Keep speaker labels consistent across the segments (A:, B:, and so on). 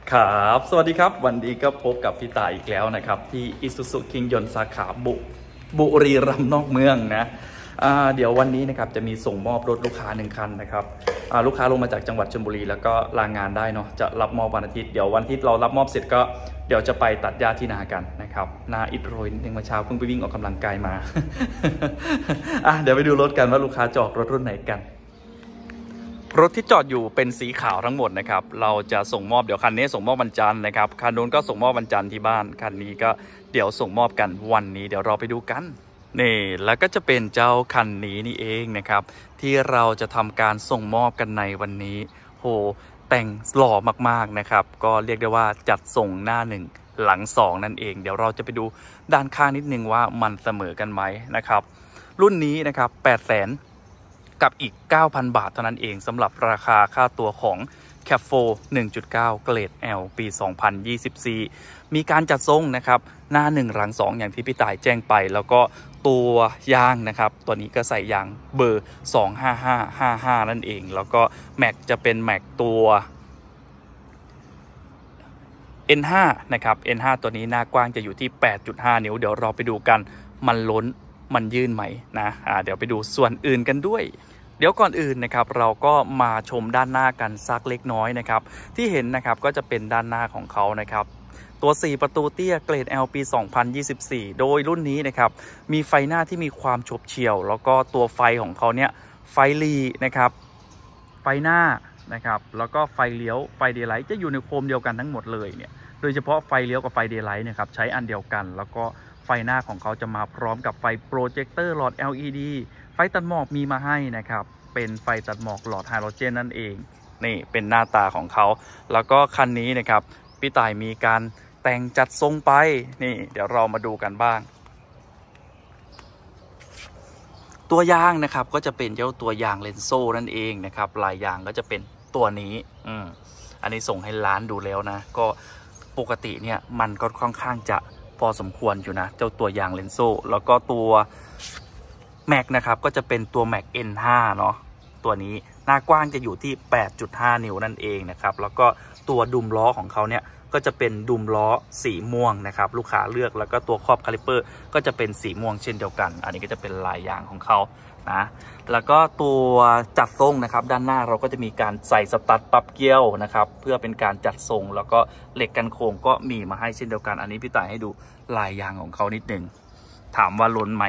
A: ครับสวัสดีครับวันนี้ก็พบกับพี่ต่ายอีกแล้วนะครับที่อิซูซุคิงยนต์สาขาบุรีรัมย์นอกเมืองนะเดี๋ยววันนี้นะครับจะมีส่งมอบรถลูกค้า1 คันนะครับลูกค้าลงมาจากจังหวัดชลบุรีแล้วก็ลางานได้เนาะจะรับมอบวันอาทิตย์เดี๋ยววันอาทิตย์เรารับมอบเสร็จก็เดี๋ยวจะไปตัดหญ้าที่นากันนะครับนาอิดโรยนิดนึงเมื่อเช้าเพิ่งไปวิ่งออกกำลังกายมา เดี๋ยวไปดูรถกันว่าลูกค้าจอดรถรุ่นไหนกันรถที่จอดอยู่เป็นสีขาวทั้งหมดนะครับเราจะส่งมอบเดี๋ยวคันนี้ส่งมอบวันจันทร์นะครับคันนู้นก็ส่งมอบวันจันทร์ที่บ้านคันนี้ก็เดี๋ยวส่งมอบกันวันนี้เดี๋ยวเราไปดูกันนี่แล้วก็จะเป็นเจ้าคันนี้นี่เองนะครับที่เราจะทำการส่งมอบกันในวันนี้โหแต่งหล่อมากๆนะครับก็เรียกได้ว่าจัดส่งหน้า1หลัง2นั่นเองเดี๋ยวเราจะไปดูด้านข้างนิดนึงว่ามันเสมอกันไหมนะครับรุ่นนี้นะครับ800,000กับอีก 9,000 บาทเท่านั้นเองสำหรับราคาค่าตัวของ CAF 1.9 เกรด L ปี 2024 มีการจัดทรงนะครับหน้า1หลัง2อย่างที่พี่ต่ายแจ้งไปแล้วก็ตัวยางนะครับตัวนี้ก็ใส่ยางเบอร์25555นั่นเองแล้วก็แม็กจะเป็นแม็กตัว N5 นะครับ N5 ตัวนี้หน้ากว้างจะอยู่ที่ 8.5 นิ้วเดี๋ยวเราไปดูกันมันล้นมันยื่นไหมนะเดี๋ยวไปดูส่วนอื่นกันด้วยเดี๋ยวก่อนอื่นนะครับเราก็มาชมด้านหน้ากันสักเล็กน้อยนะครับที่เห็นนะครับก็จะเป็นด้านหน้าของเขานะครับตัว4ประตูเตี้ยเกรด L ปี 2024 โดยรุ่นนี้นะครับมีไฟหน้าที่มีความฉบเฉี่ยวแล้วก็ตัวไฟของเขาเนี่ยไฟลีนะครับไฟหน้านะครับแล้วก็ไฟเลี้ยวไฟเดย์ไลท์จะอยู่ในโคมเดียวกันทั้งหมดเลยเนี่ยโดยเฉพาะไฟเลี้ยวกับไฟเดย์ไลท์นะครับใช้อันเดียวกันแล้วก็ไฟหน้าของเขาจะมาพร้อมกับไฟโปรเจคเตอร์หลอด LED ไฟตัดหมอกมีมาให้นะครับเป็นไฟตัดหมอกหลอดไฮโดรเจนนั่นเองนี่เป็นหน้าตาของเขาแล้วก็คันนี้นะครับพี่ต่ายมีการแต่งจัดทรงไปนี่เดี๋ยวเรามาดูกันบ้างตัวยางนะครับก็จะเป็นเจ้าตัวยางเลนโซ่นั่นเองนะครับลายยางก็จะเป็นตัวนี้อันนี้ส่งให้ร้านดูแล้วนะก็ปกติเนี่ยมันก็ค่อนข้างจะพอสมควรอยู่นะเจ้าตัวยางเลนโซ่แล้วก็ตัวแม็กนะครับก็จะเป็นตัวแม็ก N5 เนาะตัวนี้หน้ากว้างจะอยู่ที่ 8.5 นิ้วนั่นเองนะครับแล้วก็ตัวดุมล้อของเขาเนี่ยก็จะเป็นดุมล้อสีม่วงนะครับลูกค้าเลือกแล้วก็ตัวครอบคาลิเปอร์ก็จะเป็นสีม่วงเช่นเดียวกันอันนี้ก็จะเป็นลายยางของเขานะแล้วก็ตัวจัดทรงนะครับด้านหน้าเราก็จะมีการใส่สตั๊ดปั๊บเกี้ยวนะครับเพื่อเป็นการจัดทรงแล้วก็เหล็กกันโค้งก็มีมาให้เช่นเดียวกันอันนี้พี่ต่ายให้ดูลายยางของเขานิดหนึ่งถามว่าล้นไหม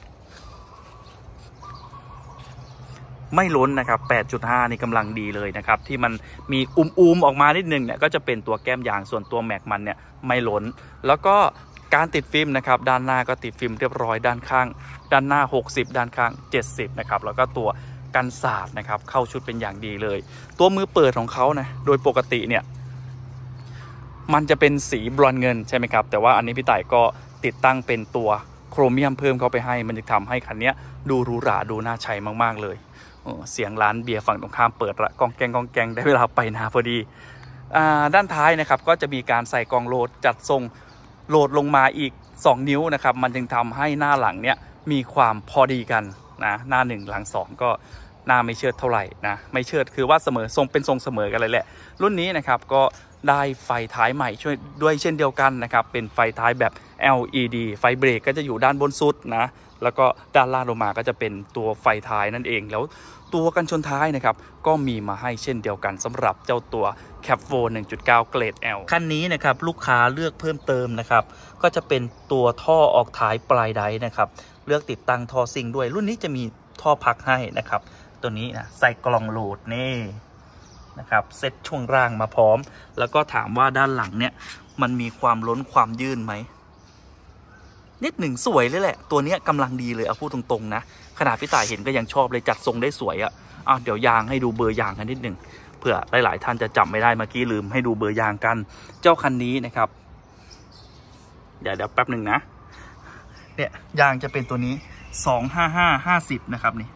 A: ไม่ล้นนะครับ 8.5 นี่กำลังดีเลยนะครับที่มันมีอุ้มออกมานิดนึงเนี่ยก็จะเป็นตัวแก้มยางส่วนตัวแม็กมันเนี่ยไม่ล้นแล้วก็การติดฟิล์มนะครับด้านหน้าก็ติดฟิล์มเรียบร้อยด้านข้างด้านหน้า60ด้านข้าง70นะครับแล้วก็ตัวกันสาดนะครับเข้าชุดเป็นอย่างดีเลยตัวมือเปิดของเขานะโดยปกติเนี่ยมันจะเป็นสีบรอนซ์เงินใช่ไหมครับแต่ว่าอันนี้พี่ต่ายก็ติดตั้งเป็นตัวโครเมียมเพิ่มเข้าไปให้มันจะทำให้คันนี้ดูหรูหราดูน่าใช้มากๆเลยเสียงร้านเบียร์ฝั่งตรงข้ามเปิดละกองแกงได้เวลาไปนาพอดีด้านท้ายนะครับก็จะมีการใส่กองโหลดจัดทรงโหลดลงมาอีก2 นิ้วนะครับมันจึงทำให้หน้าหลังเนี่ยมีความพอดีกันนะหน้า1หลัง2ก็หน้าไม่เชิดเท่าไหร่นะไม่เชิดคือว่าเสมอทรงเป็นทรงเสมอกันเลยแหละรุ่นนี้นะครับก็ได้ไฟท้ายใหม่ช่วยด้วยเช่นเดียวกันนะครับเป็นไฟท้ายแบบ LED ไฟเบรกก็จะอยู่ด้านบนสุดนะแล้วก็ด้านล่างลงมาก็จะเป็นตัวไฟท้ายนั่นเองแล้วตัวกันชนท้ายนะครับก็มีมาให้เช่นเดียวกันสำหรับเจ้าตัว CAF 1.9 เกรด L คันนี้นะครับลูกค้าเลือกเพิ่มเติมนะครับก็จะเป็นตัวท่อออกท้ายปลายไดนะครับเลือกติดตั้งท่อซิงด้วยรุ่นนี้จะมีท่อพักให้นะครับตัวนี้นะใส่กล่องโหลดนี่นะครับเซตช่วงล่างมาพร้อมแล้วก็ถามว่าด้านหลังเนี่ยมันมีความล้นความยื่นไหมนิดหนึ่งสวยเลยแหละตัวนี้กำลังดีเลยเอาพูดตรงๆนะขนาดพี่ต่ายเห็นก็ยังชอบเลยจัดทรงได้สวยอ่ะเดี๋ยวยางให้ดูเบอร์ยางกันนิดหนึ่งเผื่อหลายๆท่านจะจำไม่ได้เมื่อกี้ลืมให้ดูเบอร์ยางกันเจ้าคันนี้นะครับเดี๋ยวแป๊บหนึ่งนะเนี่ยยางจะเป็นตัวนี้25550นะครับนี่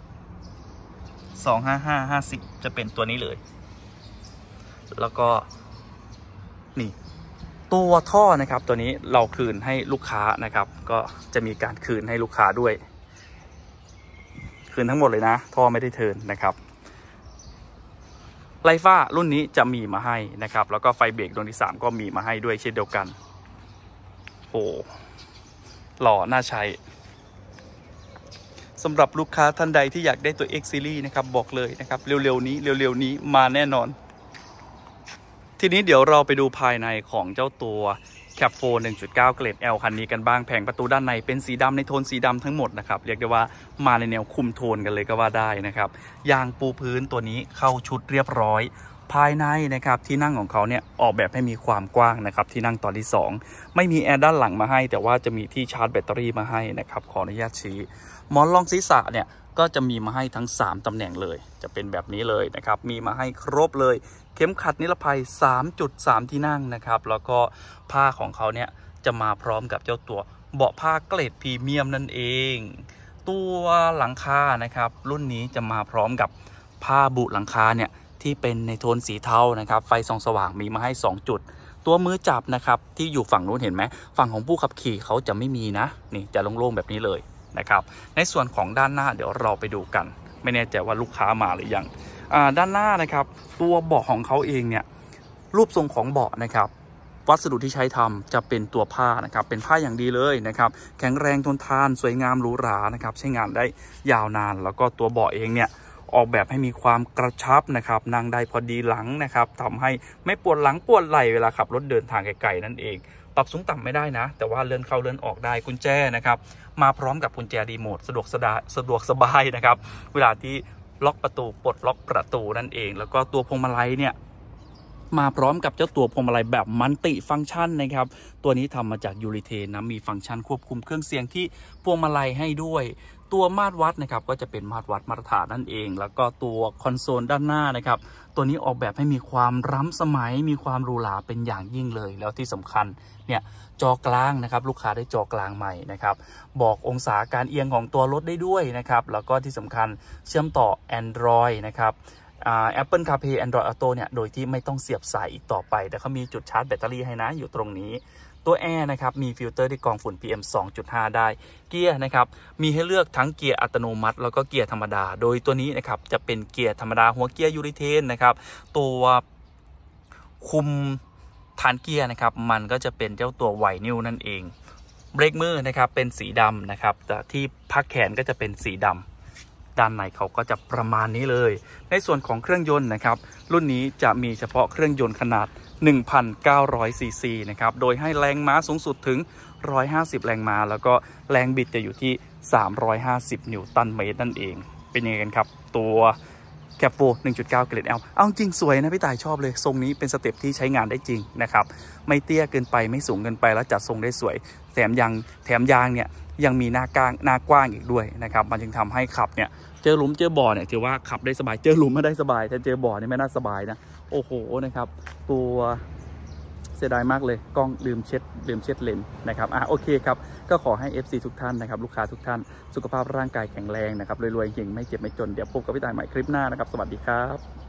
A: 25550จะเป็นตัวนี้เลยแล้วก็นี่ตัวท่อนะครับตัวนี้เราคืนให้ลูกค้านะครับก็จะมีการคืนให้ลูกค้าด้วยคืนทั้งหมดเลยนะท่อไม่ได้เทิร์นนะครับไลฟ้ารุ่นนี้จะมีมาให้นะครับแล้วก็ไฟเบรกดวงที่3ก็มีมาให้ด้วยเช่นเดียวกันโอ้หล่อน่าใช้สำหรับลูกค้าท่านใดที่อยากได้ตัว X Series นะครับบอกเลยนะครับเร็วๆนี้มาแน่นอนทีนี้เดี๋ยวเราไปดูภายในของเจ้าตัวCap 4 1.9 เกรด L คันนี้กันบ้างแผงประตูด้านในเป็นสีดำในโทนสีดำทั้งหมดนะครับเรียกได้ว่ามาในแนวคุมโทนกันเลยก็ว่าได้นะครับยางปูพื้นตัวนี้เข้าชุดเรียบร้อยภายในนะครับที่นั่งของเขาเนี่ยออกแบบให้มีความกว้างนะครับที่นั่งตอนที่2ไม่มีแอร์ด้านหลังมาให้แต่ว่าจะมีที่ชาร์จแบตเตอรี่มาให้นะครับขออนุญาตชี้หมอนรองศีรษะเนี่ยก็จะมีมาให้ทั้ง3ตำแหน่งเลยจะเป็นแบบนี้เลยนะครับมีมาให้ครบเลยเข็มขัดนิรภัย 3.3 ที่นั่งนะครับแล้วก็ผ้าของเขาเนี่ยจะมาพร้อมกับเจ้าตัวเบาะผ้าเกรดพรีเมียมนั่นเองตัวหลังคานะครับรุ่นนี้จะมาพร้อมกับผ้าบุหลังคาเนี่ยที่เป็นในโทนสีเทานะครับไฟส่องสว่างมีมาให้2จุดตัวมือจับนะครับที่อยู่ฝั่งนู้นเห็นไหมฝั่งของผู้ขับขี่เขาจะไม่มีนะนี่จะโล่งๆแบบนี้เลยนะครับในส่วนของด้านหน้าเดี๋ยวเราไปดูกันไม่แน่ใจว่าลูกค้ามาหรือยังด้านหน้านะครับตัวเบาะของเขาเองเนี่ยรูปทรงของเบาะนะครับวัสดุที่ใช้ทำจะเป็นตัวผ้านะครับเป็นผ้าอย่างดีเลยนะครับแข็งแรงทนทานสวยงามหรูหรานะครับใช้งานได้ยาวนานแล้วก็ตัวเบาะเองเนี่ยออกแบบให้มีความกระชับนะครับนั่งได้พอดีหลังนะครับทำให้ไม่ปวดหลังปวดไหล่เวลาขับรถเดินทางไกลๆนั่นเองปรับสูงต่ำไม่ได้นะแต่ว่าเลื่อนเข้าเลื่อนออกได้กุญแจนะครับมาพร้อมกับกุญแจรีโมทสะดวกสบายนะครับเวลาที่ล็อกประตูปลดล็อกประตูนั่นเองแล้วก็ตัวพวงมาลัยเนี่ยมาพร้อมกับเจ้าตัวพวงมาลัยแบบมัลติฟังก์ชันนะครับตัวนี้ทำมาจากยูริเทนนะมีฟังก์ชันควบคุมเครื่องเสียงที่พวงมาลัยให้ด้วยตัวมาตรวัดนะครับก็จะเป็นมาตรวัดมาตรฐานนั่นเองแล้วก็ตัวคอนโซลด้านหน้านะครับตัวนี้ออกแบบให้มีความล้ำสมัยมีความหรูหราเป็นอย่างยิ่งเลยแล้วที่สำคัญเนี่ยจอกลางนะครับลูกค้าได้จอกลางใหม่นะครับบอกองศาการเอียงของตัวรถได้ด้วยนะครับแล้วก็ที่สำคัญเชื่อมต่อ Android นะครับApple CarPlay Android Auto เนี่ยโดยที่ไม่ต้องเสียบสายอีกต่อไปแต่เขามีจุดชาร์จแบตเตอรี่ให้นะอยู่ตรงนี้ตัวแอร์นะครับมีฟิลเตอร์ที่กรองฝุ่น PM 2.5 ได้เกียร์นะครับมีให้เลือกทั้งเกียร์อัตโนมัติแล้วก็เกียร์ธรรมดาโดยตัวนี้นะครับจะเป็นเกียร์ธรรมดาหัวเกียร์ยูริเทนนะครับตัวคุมฐานเกียร์นะครับมันก็จะเป็นเจ้าตัวไวนิลนั่นเองเบรกมือนะครับเป็นสีดำนะครับแต่ที่พักแขนก็จะเป็นสีดำด้านในเขาก็จะประมาณนี้เลยในส่วนของเครื่องยนต์นะครับรุ่นนี้จะมีเฉพาะเครื่องยนต์ขนาด 1,900 ซีซีนะครับโดยให้แรงม้าสูงสุดถึง150แรงม้าแล้วก็แรงบิดจะอยู่ที่350นิวตันเมตรนั่นเองเป็นยังไงกันครับตัวCap 4 1.9 เกรด L เอาจริงสวยนะพี่ต่ายชอบเลยทรงนี้เป็นสเต็ปที่ใช้งานได้จริงนะครับไม่เตี้ยเกินไปไม่สูงเกินไปแล้วจัดทรงได้สวยแถมยางเนี่ยยังมีหน้ากว้างอีกด้วยนะครับมันจึงทำให้ขับเนี่ยเจอหลุมเจอบ่อเนี่ยถือว่าขับได้สบายเจอหลุมไม่ได้สบายแต่เจอบ่อนี่ไม่น่าสบายนะโอ้โหนะครับตัวเสียดายมากเลยกล้องลืมเช็ดเลนส์นะครับโอเคครับก็ขอให้ FC ทุกท่านนะครับลูกค้าทุกท่านสุขภาพร่างกายแข็งแรงนะครับรวยๆเก่งไม่เจ็บไม่จนเดี๋ยวพบกับพี่ต่ายใหม่คลิปหน้านะครับสวัสดีครับ